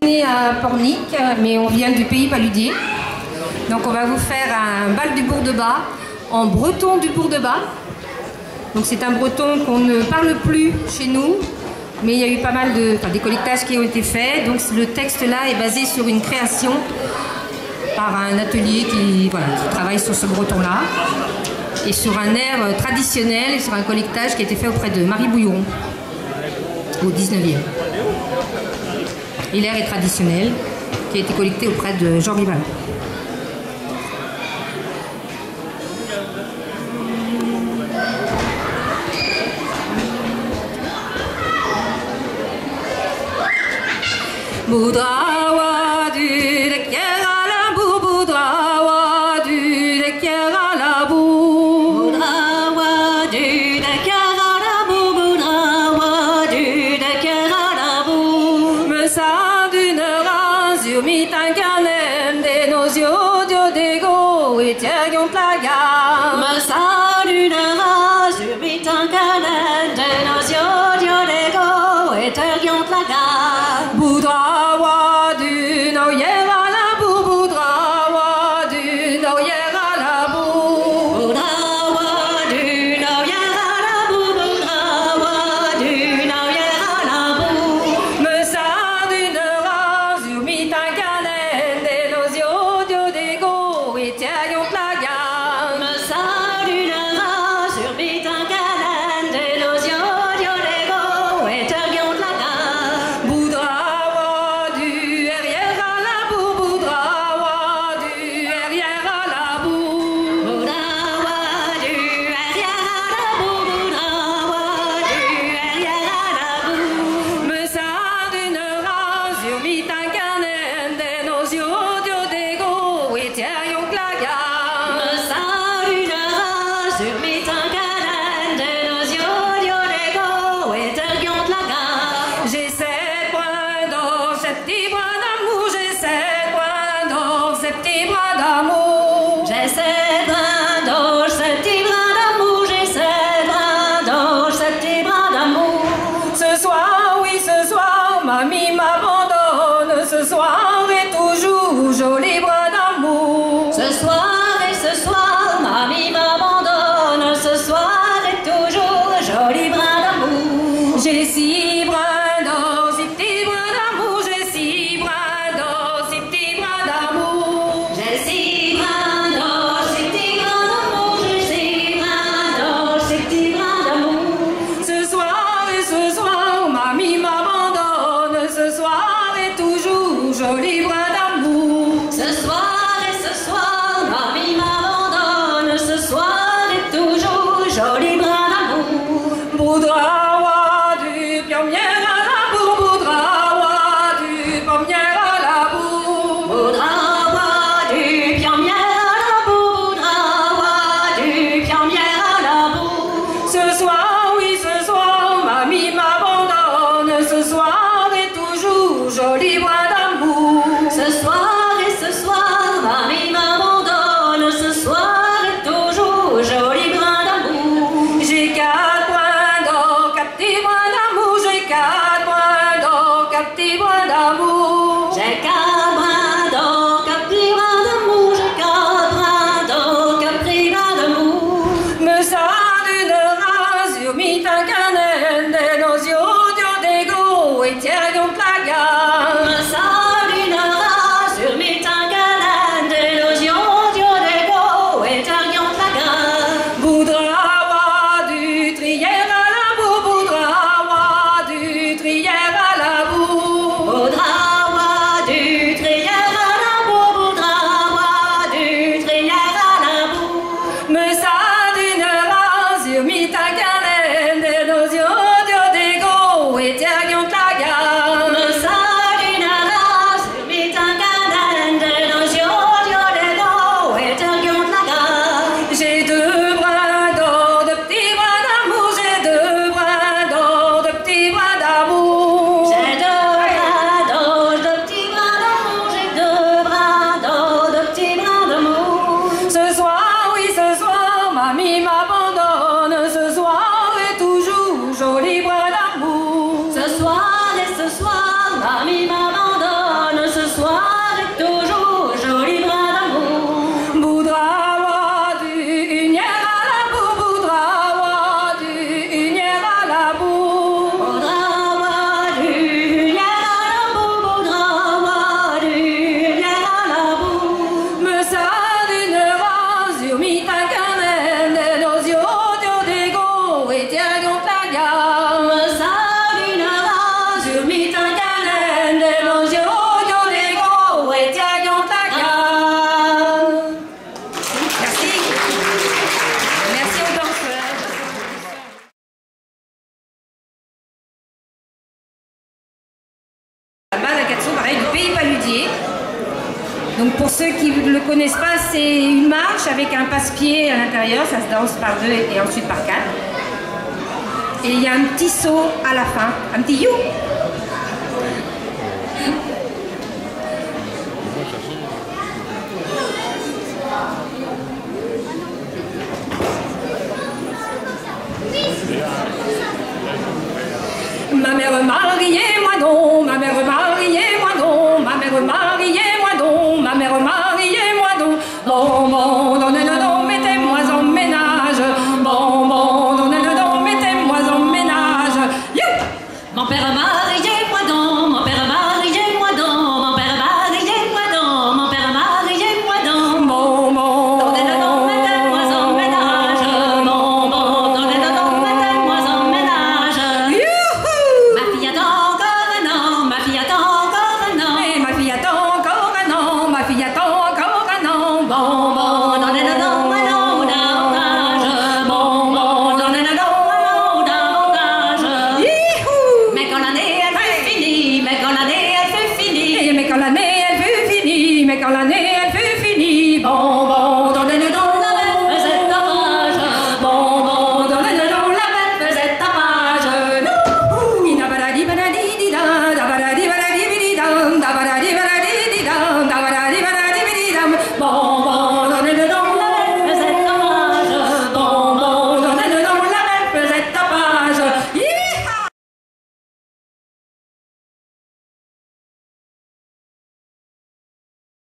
On est à Pornic, mais on vient du pays paludier. Donc on va vous faire un bal du Bourg-de-Bas en breton du Bourg-de-Bas. Donc c'est un breton qu'on ne parle plus chez nous, mais il y a eu pas mal des collectages qui ont été faits. Donc le texte là est basé sur une création par un atelier qui travaille sur ce breton là et sur un air traditionnel et sur un collectage qui a été fait auprès de Marie Bouilleron au 19e. Et l'air est traditionnel qui a été collecté auprès de Jean Rival. Boudrawa du Dekiera la bou, Boudrawa du Dekiera la bou, Boudrawa du Dekiera la bou, Boudrawa du Dekiera la bou. Me sa d'une razur mit un canem de nos yeux d'ego et tiergion plaga. Me sa d'une razur mit un canem de nos yeux d'ego et tiergion plaga. Boudrawa du Noyera la bou, Boudrawa du Noyera la bou, Boudrawa du Noyera la bou, Boudrawa du Noyera la bou. Me sa d'une razur mit un canem de nos yeux d'ego et tiergion plaga. Me sa d'une razur mit un canem de nos yeux d'ego et tiergion plaga. J'ai 7 points dans ces petits bras d'amour, j'ai 7 points dans ces petits bras d'amour. J'ai 7 points dans ces petits bras d'amour, j'ai 7 points dans ces petits bras d'amour. Ce soir, oui, ce soir, mamie m'abandonne. Ce soir et toujours, joli bras d'amour. Ce soir et ce soir, mamie m'abandonne. Ce soir et toujours, joli bras d'amour. J'ai 6 bras. Joli bras d'amour. Ce soir et ce soir, mamie m'abandonne. Ce soir et toujours, joli bras d'amour. Boudrawa du pionnier à la boue, Boudrawa du pionnier à la boue, Boudrawa du pionnier à la boue, Boudrawa du pionnier à la boue. Ce soir, oui, ce soir, mamie m'abandonne. Ce soir et toujours, joli bras d'amour. Ce soir et ce soir, mamie m'abandonne. Ce soir et toujours, joli bras d'amour. J'ai 4 points dans 4 petits bras d'amour. J'ai 4 points dans 4 petits bras d'amour. J'ai 4 points dans 4 petits bras d'amour. J'ai 4 points dans 4 petits bras d'amour. Me sa d'une razur mit un canem de nos yeux d'ego et tiergion plaga. Me sa Boudrawa du Donc pour ceux qui ne le connaissent pas, c'est une marche avec un passe-pied à l'intérieur, ça se danse par 2 et ensuite par 4. Et il y a un petit saut à la fin, un petit you.